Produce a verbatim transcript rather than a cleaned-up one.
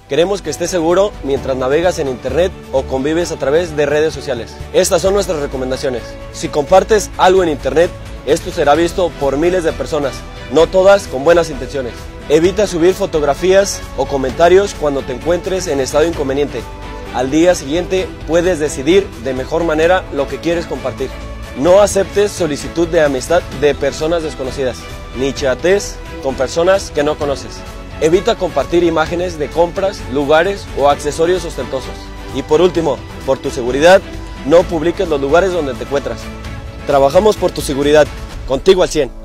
Queremos que estés seguro mientras navegas en internet o convives a través de redes sociales. Estas son nuestras recomendaciones. Si compartes algo en internet, esto será visto por miles de personas, no todas con buenas intenciones. Evita subir fotografías o comentarios cuando te encuentres en estado inconveniente. Al día siguiente puedes decidir de mejor manera lo que quieres compartir. No aceptes solicitud de amistad de personas desconocidas, ni chatees con personas que no conoces. Evita compartir imágenes de compras, lugares o accesorios ostentosos. Y por último, por tu seguridad, no publiques los lugares donde te encuentras. Trabajamos por tu seguridad, contigo al cien.